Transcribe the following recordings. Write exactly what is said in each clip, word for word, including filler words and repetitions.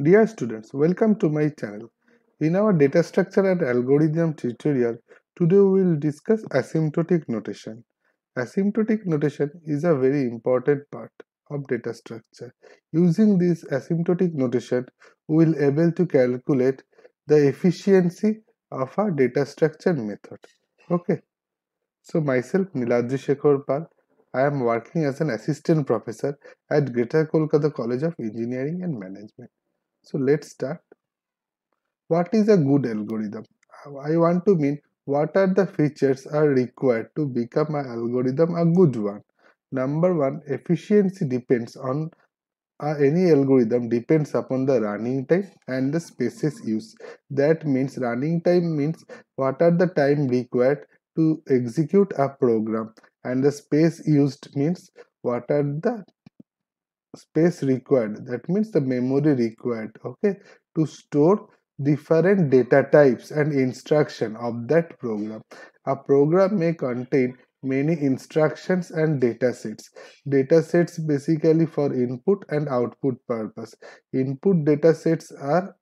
Dear students, welcome to my channel. In our data structure and algorithm tutorial, today we will discuss asymptotic notation. Asymptotic notation is a very important part of data structure. Using this asymptotic notation, we will able to calculate the efficiency of our data structure method. Okay, so myself Niladri Shekhar Pal, I am working as an assistant professor at Greater Kolkata College of Engineering and Management. So let's start. What is a good algorithm? I want to mean what are the features are required to become an algorithm a good one. Number one, efficiency depends on uh, any algorithm depends upon the running time and the spaces used. That means running time means what are the time required to execute a program, and the space used means what are the space required, that means the memory required, okay, to store different data types and instruction of that program. A program may contain many instructions and data sets. Data sets basically for input and output purpose. Input data sets are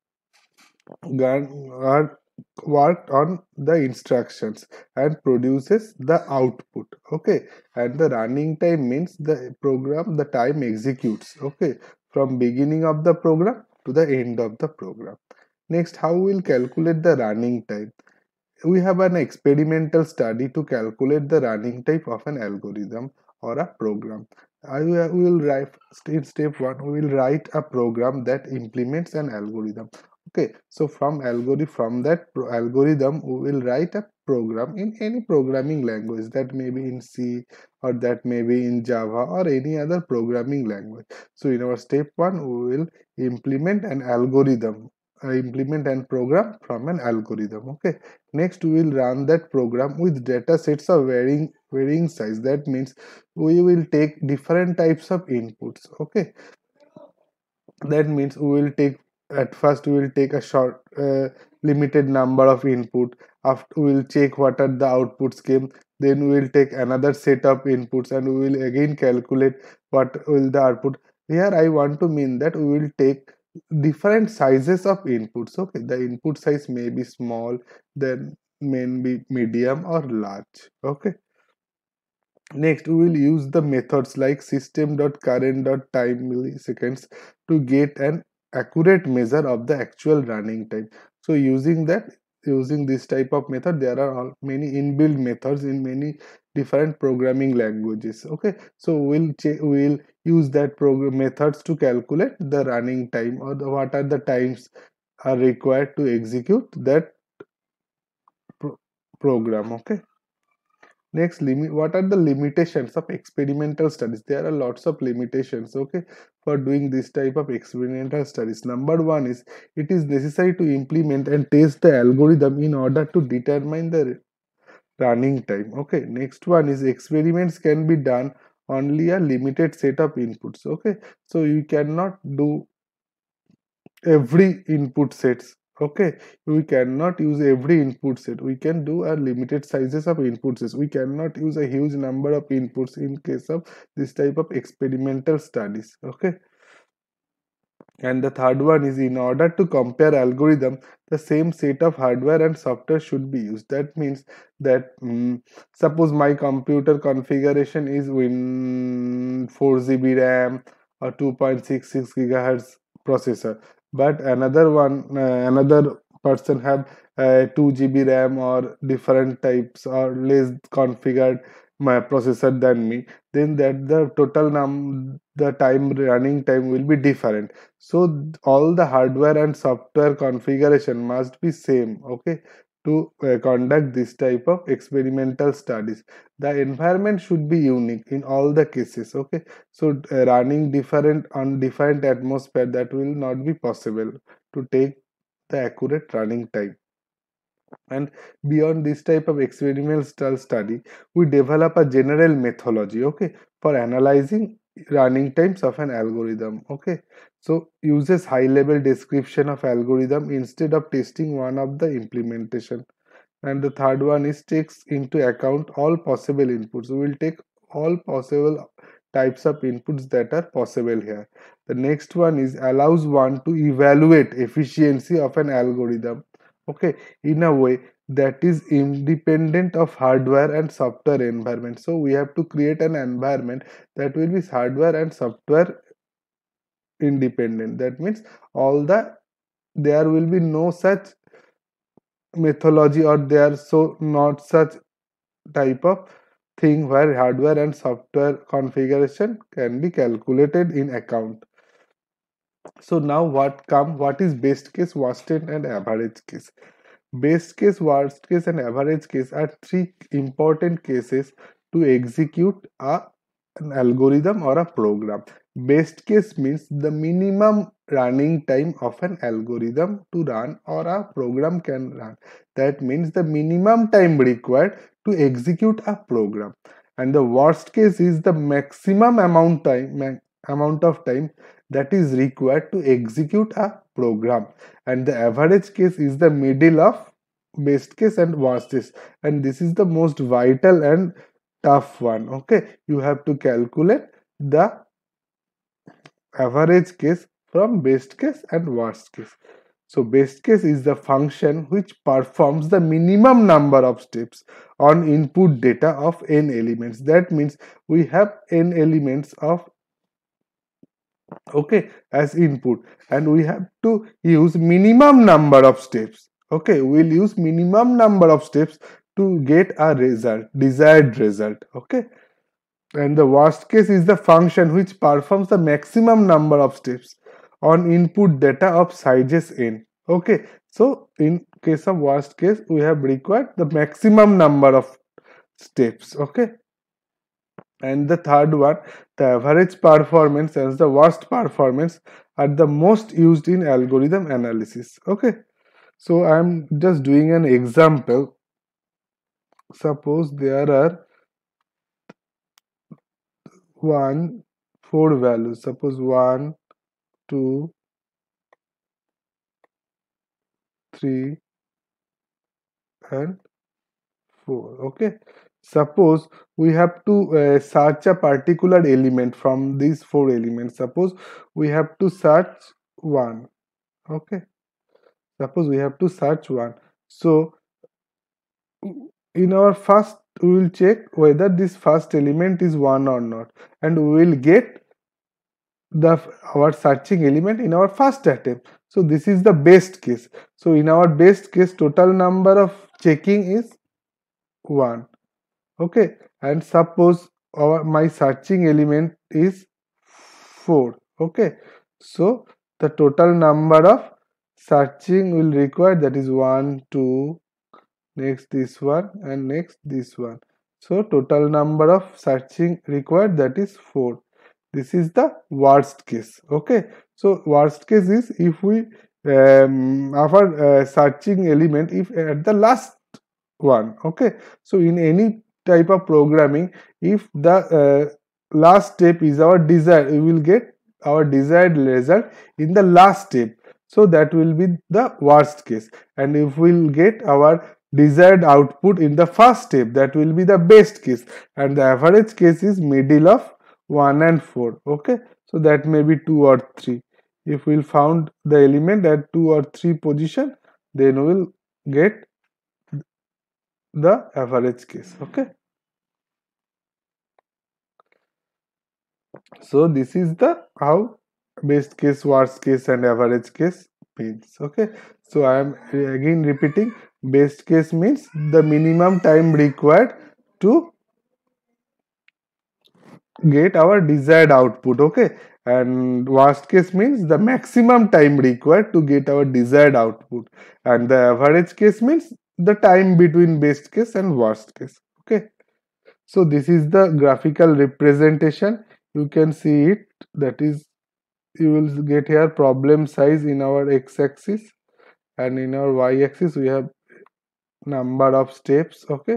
are worked on the instructions and produces the output, okay, and the running time means the program, the time executes, okay, from beginning of the program to the end of the program. Next, how we'll calculate the running time? We have an experimental study to calculate the running time of an algorithm or a program. I will write in step one. We will write a program that implements an algorithm. Okay, so from algorithm from that pro algorithm, we will write a program in any programming language, that may be in C or that may be in Java or any other programming language. So in our step one, we will implement an algorithm, uh, implement and program from an algorithm. Okay, next we will run that program with data sets of varying varying size. That means we will take different types of inputs, okay. That means we will take, at first we will take a short uh, limited number of input. After we will check what are the outputs came, then we will take another set of inputs and we will again calculate what will the output. Here I want to mean that we will take different sizes of inputs, okay. The input size may be small, then may be medium or large, okay. Next, we will use the methods like system.current.time milliseconds to get an accurate measure of the actual running time. So using that, using this type of method, there are all, many inbuilt methods in many different programming languages. Okay, so we'll we'll use that program methods to calculate the running time, or the, what are the times are required to execute that pro program. Okay. Next, limit. What are the limitations of experimental studies? There are lots of limitations, okay, for doing this type of experimental studies. Number one is it is necessary to implement and test the algorithm in order to determine the running time. Okay. Next one is experiments can be done only a limited set of inputs. Okay, so you cannot do every input sets, okay. We cannot use every input set. We can do a limited sizes of input sets. We cannot use a huge number of inputs in case of this type of experimental studies, okay. And the third one is in order to compare algorithm, the same set of hardware and software should be used. That means that um, suppose my computer configuration is Win four G B RAM or two point six six gigahertz processor, but another one, uh, another person have uh, two G B RAM or different types or less configured my processor than me, then that the total num the time running time will be different. So all the hardware and software configuration must be same, okay, to uh, conduct this type of experimental studies. The environment should be unique in all the cases, okay. So uh, running different on different atmosphere, that will not be possible to take the accurate running time. And beyond this type of experimental study, we develop a general methodology, okay, for analyzing running times of an algorithm, okay. So uses high level description of algorithm instead of testing one of the implementation. And the third one is takes into account all possible inputs. We will take all possible types of inputs that are possible here. The next one is allows one to evaluate efficiency of an algorithm, okay, in a way that is independent of hardware and software environment. So we have to create an environment that will be hardware and software independent. That means all the there will be no such methodology, or there so not such type of thing where hardware and software configuration can be calculated in account. So now what come what is best case, worst case and average case? Best case, worst case and average case are three important cases to execute a, an algorithm or a program. Best case means the minimum running time of an algorithm to run or a program can run. That means the minimum time required to execute a program. And the worst case is the maximum amount time amount of time that is required to execute a program. And the average case is the middle of best case and worst case, and this is the most vital and tough one. Okay, you have to calculate the average case from best case and worst case. So best case is the function which performs the minimum number of steps on input data of n elements. That means we have n elements of, okay, as input, and we have to use minimum number of steps. Okay, we'll use minimum number of steps to get a result, desired result. Okay, and the worst case is the function which performs the maximum number of steps on input data of sizes n. Okay, so in case of worst case we have required the maximum number of steps. Okay, and the third one, the average performance and the worst performance are the most used in algorithm analysis. Okay, so I'm just doing an example. Suppose there are one four values. Suppose one, two, three, and four. Okay, suppose we have to uh, search a particular element from these four elements. Suppose we have to search one. Okay, suppose we have to search one. So in our first we will check whether this first element is one or not, and we will get the our searching element in our first attempt. So this is the best case. So in our best case, total number of checking is one. Okay, and suppose our my searching element is four. Okay, so the total number of searching will require, that is one, two, next this one, and next this one. So total number of searching required, that is four. This is the worst case. Okay, so worst case is if we um, our uh, searching element if at the last one. Okay, so in any type of programming, if the uh, last step is our desired, we will get our desired result in the last step. So that will be the worst case. And if we'll get our desired output in the first step, that will be the best case. And the average case is middle of one and four. Okay, so that may be two or three. If we'll found the element at two or three position, then we'll get the average case. Okay, so this is the how best case, worst case and average case means. Okay, so I am again repeating, best case means the minimum time required to get our desired output. Okay, and worst case means the maximum time required to get our desired output, and the average case means the time between best case and worst case. Okay, so this is the graphical representation. You can see it, that is, you will get here problem size in our x-axis, and in our y-axis we have number of steps. Okay,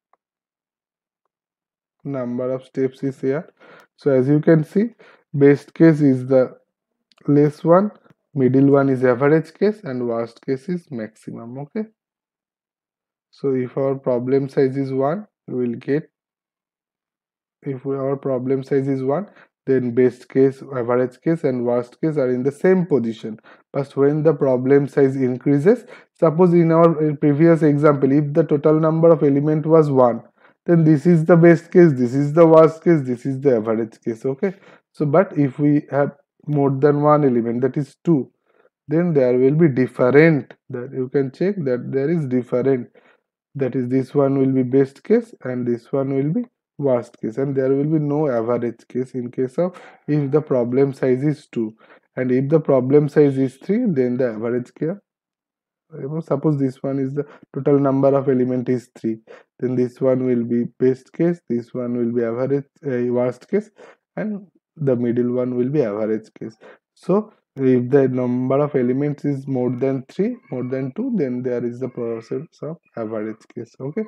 number of steps is here. So as you can see, best case is the less one, middle one is average case, and worst case is maximum. Okay, so if our problem size is one, we will get if we, our problem size is one, then best case, average case and worst case are in the same position. But when the problem size increases, suppose in our uh, previous example, if the total number of element was one, then this is the best case, this is the worst case, this is the average case. Okay, so but if we have more than one element, that is two, then there will be different, that you can check that there is different, that is this one will be best case and this one will be worst case, and there will be no average case in case of if the problem size is two, and if the problem size is three, then the average case, suppose this one is the total number of element is three, then this one will be best case, this one will be average uh, worst case, and the middle one will be average case. So if the number of elements is more than three, more than two, then there is the process of average case. Okay,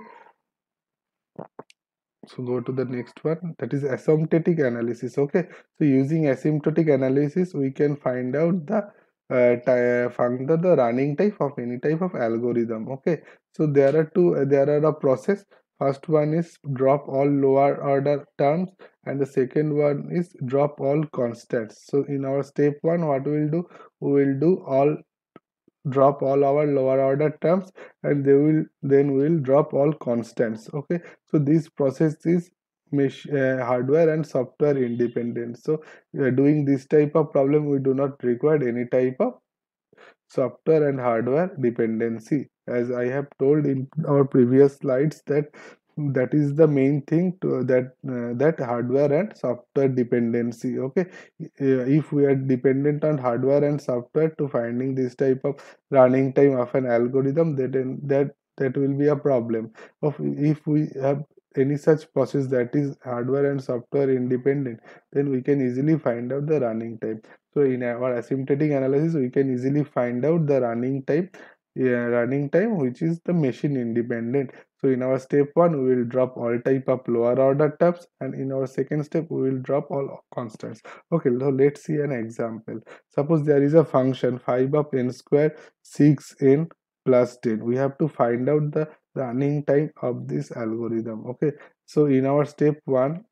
so go to the next one, that is asymptotic analysis. Okay, so using asymptotic analysis we can find out the uh, find the, the running type of any type of algorithm. Okay, so there are two uh, there are a process. First one is drop all lower order terms, and the second one is drop all constants. So in our step one, what we will do, we will do all drop all our lower order terms, and they will then we will drop all constants. Okay, so this process is mesh, uh, hardware and software independent. So uh, doing this type of problem, we do not require any type of software and hardware dependency, as I have told in our previous slides, that that is the main thing to that uh, that hardware and software dependency. Okay, Uh, if we are dependent on hardware and software to finding this type of running time of an algorithm, that that that will be a problem of if we have any such process that is hardware and software independent, then we can easily find out the running time. So in our asymptotic analysis, we can easily find out the running time, yeah, running time which is the machine independent. So in our step one, we will drop all type of lower order terms, and in our second step, we will drop all constants. Okay, so let's see an example. Suppose there is a function five of n square six n plus ten. We have to find out the running time of this algorithm. Okay, so in our step one,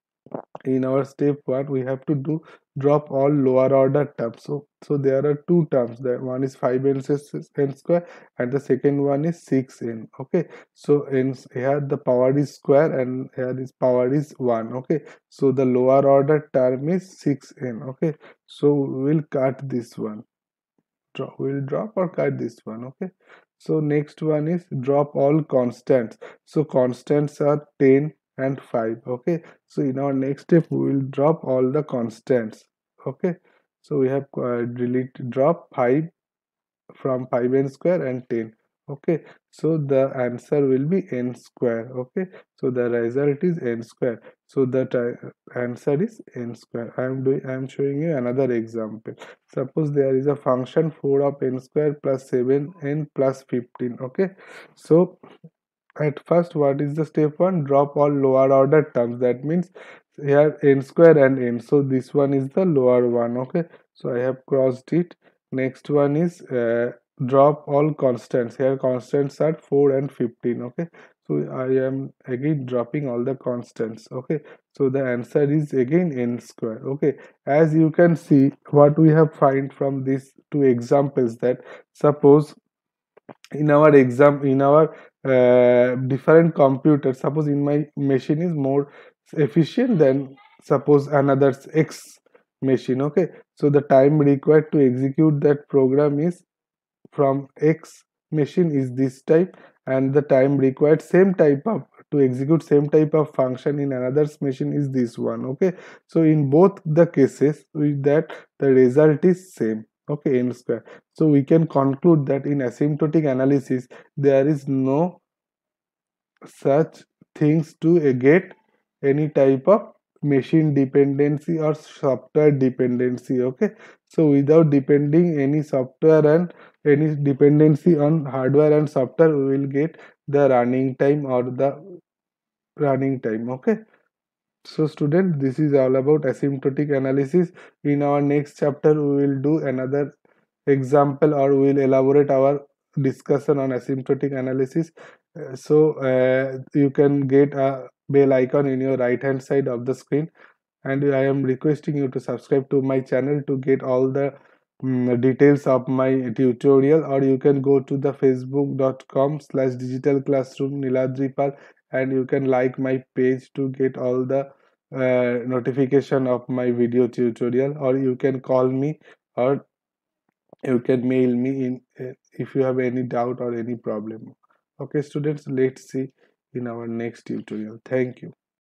in our step one we have to do drop all lower order terms. So so there are two terms, that one is five n, n square, and the second one is six n. Okay, so in here the power is square and here this power is one. Okay, so the lower order term is six n. Okay, so we will cut this one, drop, we will drop or cut this one. Okay, so next one is drop all constants. So constants are ten and five. Okay, so in our next step we will drop all the constants. Okay, so we have uh, delete drop five from five n square and ten. Okay, so the answer will be n square. Okay, so the result is n square, so the answer is n square. I am doing I am showing you another example. Suppose there is a function four of n square plus seven n plus fifteen. Okay, so at first, what is the step one? Drop all lower order terms. That means here n square and n, so this one is the lower one. Okay, so I have crossed it. Next one is uh, drop all constants. Here constants are four and fifteen. Okay, so I am again dropping all the constants. Okay, so the answer is again n square. Okay, as you can see, what we have find from these two examples, that suppose in our exam in our uh, different computers, suppose in my machine is more efficient than suppose another's x machine. Okay, so the time required to execute that program is from x machine is this type, and the time required same type of to execute same type of function in another's machine is this one. Okay, so in both the cases with that the result is same. Okay, n square. So we can conclude that in asymptotic analysis there is no such things to uh, get any type of machine dependency or software dependency. Okay, so without depending any software and any dependency on hardware and software, we will get the running time or the running time. Okay, so student, this is all about asymptotic analysis. In our next chapter we will do another example, or we will elaborate our discussion on asymptotic analysis. Uh, so uh, you can get a bell icon in your right hand side of the screen, and I am requesting you to subscribe to my channel to get all the mm, details of my tutorial. Or you can go to the facebook dot com slash digital classroom Niladripal, and you can like my page to get all the uh, notification of my video tutorial. Or you can call me, or you can mail me in uh, if you have any doubt or any problem. Okay students, let's see in our next tutorial. Thank you.